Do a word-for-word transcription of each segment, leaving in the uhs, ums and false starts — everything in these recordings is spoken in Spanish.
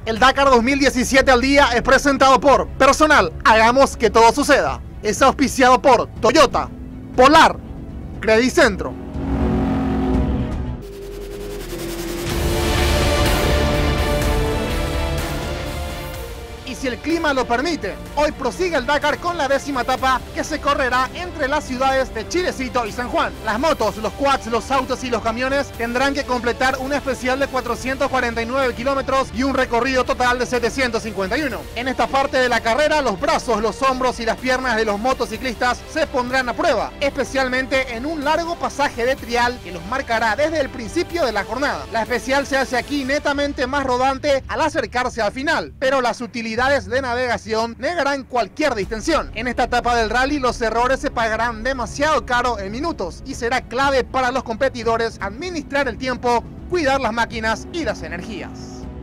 El Dakar dos mil diecisiete al día es presentado por Personal, hagamos que todo suceda. Es auspiciado por Toyota, Polar, Credicentro. Y si el clima lo permite, hoy prosigue el Dakar con la décima etapa que se correrá entre las ciudades de Chilecito y San Juan. Las motos, los quads, los autos y los camiones tendrán que completar un especial de cuatrocientos cuarenta y nueve kilómetros y un recorrido total de setecientos cincuenta y uno. En esta parte de la carrera, los brazos, los hombros y las piernas de los motociclistas se pondrán a prueba, especialmente en un largo pasaje de trial que los marcará desde el principio de la jornada. La especial se hace aquí netamente más rodante al acercarse al final, pero las utilidades de navegación negarán cualquier distensión. En esta etapa del rally los errores se pagarán demasiado caro en minutos y será clave para los competidores administrar el tiempo, cuidar las máquinas y las energías.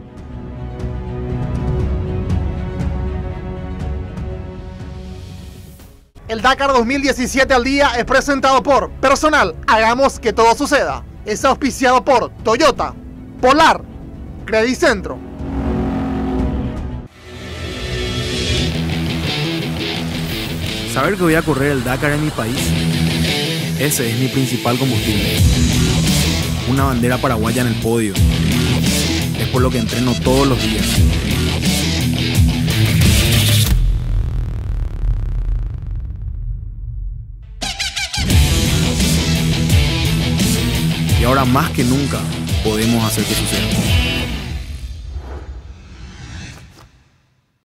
El Dakar dos mil diecisiete al día es presentado por Personal, hagamos que todo suceda. Es auspiciado por Toyota, Polar, Credicentro. Saber que voy a correr el Dakar en mi país, ese es mi principal combustible. Una bandera paraguaya en el podio, es por lo que entreno todos los días. Y ahora más que nunca podemos hacer que suceda.